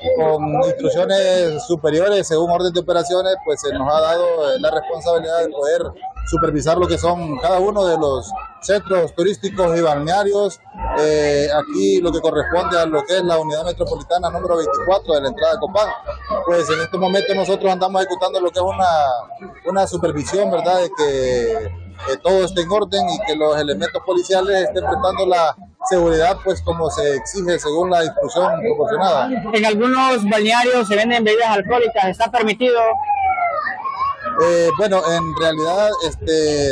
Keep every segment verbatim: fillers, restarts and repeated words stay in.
con instrucciones superiores según orden de operaciones, pues se nos ha dado la responsabilidad de poder supervisar lo que son cada uno de los centros turísticos y balnearios. Eh, aquí lo que corresponde a lo que es la unidad metropolitana número veinticuatro de la entrada de Copán, pues en este momento nosotros andamos ejecutando lo que es una, una supervisión, ¿verdad?, de que que todo esté en orden y que los elementos policiales estén prestando la seguridad pues como se exige según la instrucción proporcionada. En algunos balnearios se venden bebidas alcohólicas, ¿está permitido? Eh, bueno, en realidad este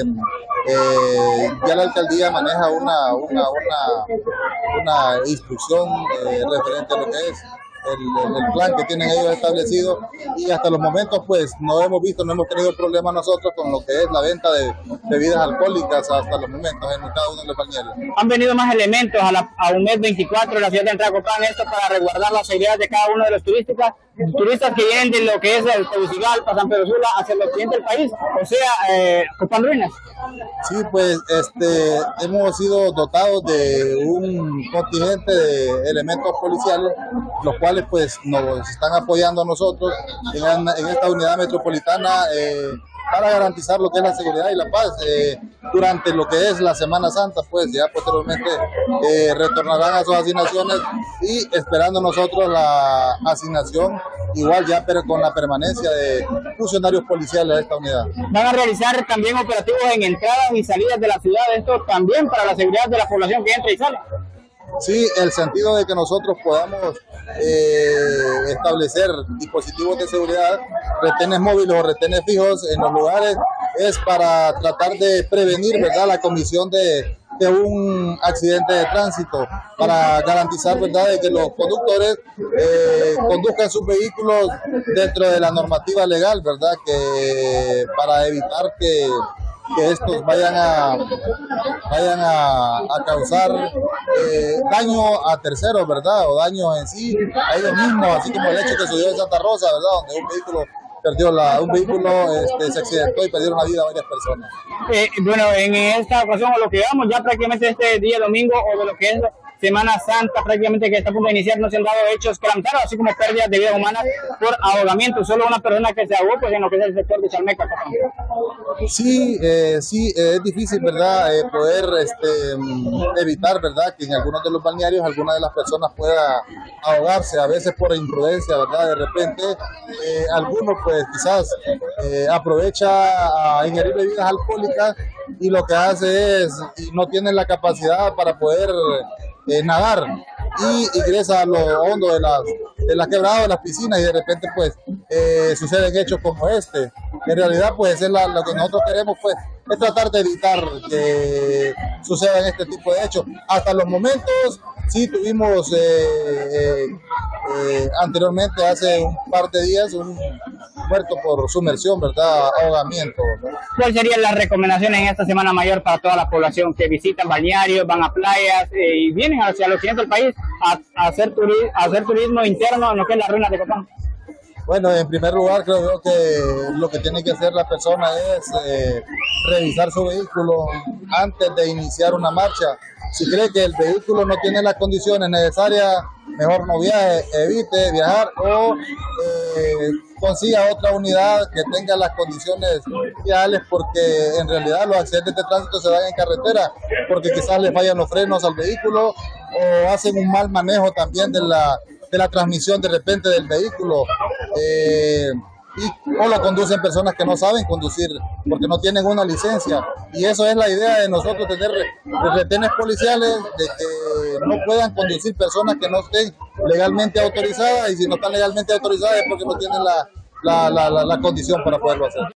eh, ya la alcaldía maneja una, una, una, una instrucción eh, referente a lo que es El, el, el plan que tienen ellos establecido, y hasta los momentos pues no hemos visto, no hemos tenido problemas nosotros con lo que es la venta de bebidas alcohólicas hasta los momentos en cada uno de los balnearios. ¿Han venido más elementos a, la, a un mes veinticuatro de la ciudad de Entrada Copán, esto para resguardar la seguridad de cada uno de los turistas, turistas que vienen de lo que es el Tegucigalpa, San Pedro Sula, hacia el occidente del país, o sea, eh, Copán Ruinas? Sí, pues este, hemos sido dotados de un contingente de elementos policiales, los cuales pues nos están apoyando a nosotros en, en esta unidad metropolitana eh, para garantizar lo que es la seguridad y la paz eh, durante lo que es la Semana Santa. Pues ya posteriormente eh, retornarán a sus asignaciones y esperando nosotros la asignación igual ya pero con la permanencia de funcionarios policiales de esta unidad. Van a realizar también operativos en entradas y salidas de la ciudad, esto también para la seguridad de la población que entra y sale. Sí, el sentido de que nosotros podamos eh, establecer dispositivos de seguridad, retenes móviles o retenes fijos en los lugares, es para tratar de prevenir, ¿verdad?, la comisión de, de un accidente de tránsito, para garantizar, ¿verdad?, de que los conductores eh, conduzcan sus vehículos dentro de la normativa legal, ¿verdad?, que para evitar que que estos vayan a vayan a, a causar eh, daño a terceros, ¿verdad? O daño en sí a ellos mismos, así como el hecho que sucedió en Santa Rosa, ¿verdad? Donde un vehículo perdió la, un vehículo este, se accidentó y perdieron la vida a varias personas. Eh, bueno, en esta ocasión, o lo que vamos ya prácticamente este día domingo, o de lo que es Semana Santa prácticamente que está a punto de iniciar, no se han dado hechos que lamentaron, así como pérdidas de vidas humanas por ahogamiento. Solo una persona que se ahogó pues en lo que es el sector de Chalmeca. Sí, eh, sí, eh, es difícil, ¿verdad?, eh, poder este, evitar, ¿verdad?, que en algunos de los balnearios alguna de las personas pueda ahogarse, a veces por imprudencia, ¿verdad?, de repente eh, algunos pues quizás eh, aprovecha a ingerir bebidas alcohólicas y lo que hace es, y no tienen la capacidad para poder Eh, nadar y ingresa a lo hondo de las, de las quebradas, de las piscinas, y de repente pues eh, suceden hechos como este. En realidad pues es la, lo que nosotros queremos pues es tratar de evitar que sucedan este tipo de hechos. Hasta los momentos sí tuvimos eh, eh, eh, anteriormente, hace un par de días, un muerto por sumersión, ¿verdad?, ahogamiento. ¿Cuáles serían las recomendaciones en esta Semana Mayor para toda la población que visitan balnearios, van a playas eh, y vienen hacia el occidente del país a, a, hacer turi a hacer turismo interno en lo que es las ruinas de Copán? Bueno, en primer lugar creo yo que lo que tiene que hacer la persona es eh, revisar su vehículo antes de iniciar una marcha. Si cree que el vehículo no tiene las condiciones necesarias, mejor no viaje, evite viajar o eh, consiga otra unidad que tenga las condiciones ideales, porque en realidad los accidentes de tránsito se dan en carretera, porque quizás les fallan los frenos al vehículo o hacen un mal manejo también de la, de la transmisión de repente del vehículo. Eh, y o lo conducen personas que no saben conducir porque no tienen una licencia, y eso es la idea de nosotros, tener retenes policiales de que no puedan conducir personas que no estén legalmente autorizadas, y si no están legalmente autorizadas es porque no tienen la, la, la, la, la condición para poderlo hacer.